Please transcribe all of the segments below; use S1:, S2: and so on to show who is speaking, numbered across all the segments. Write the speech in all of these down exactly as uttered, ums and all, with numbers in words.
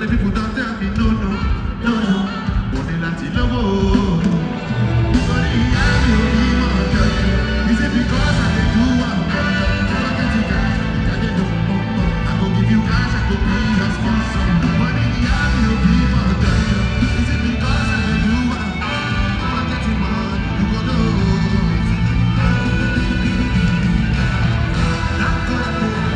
S1: Many people don't tell me no, no, no, no. Money láti lówó. Money I will be more judge. Is it because I dey do what I get it cash? I get the money. I go give you cash. I go be your sponsor. Money I will be more judge. Is it because I dey do what I get it money? You go know. That God,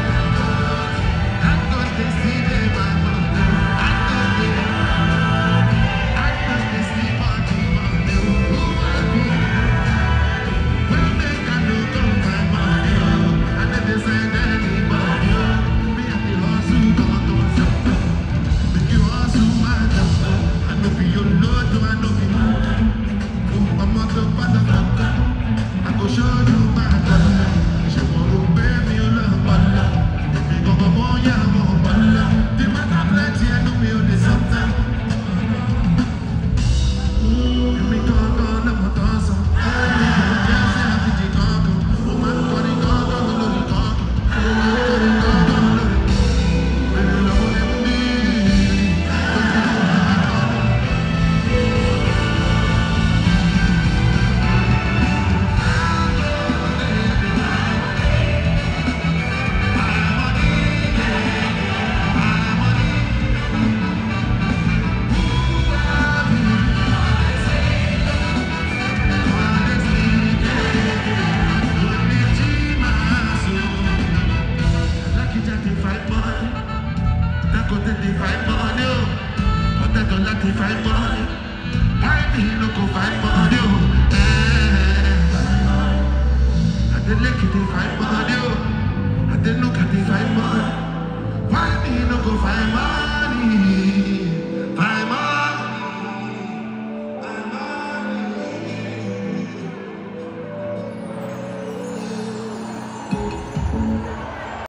S1: that God they see me my money. I know they, I know they see money money. Who I be? When they can do come my money, oh, and then they send anybody, oh. Me and the hustle gone to something. Make you hustle my job. I know be your Lord, I know be you. Oh, I'm not the motherfucker. I go show you my God. She want to pay me a lot, but me go go more, yeah, more, but the matter plenty, I know me only something. Me go go, no more dance. Yeah, say I fit it go go. Oh man, go it go go, go it go go. Oh man, go it go go, go it. When you love me, fight money. Why me no go fight money? I did like it, fight money.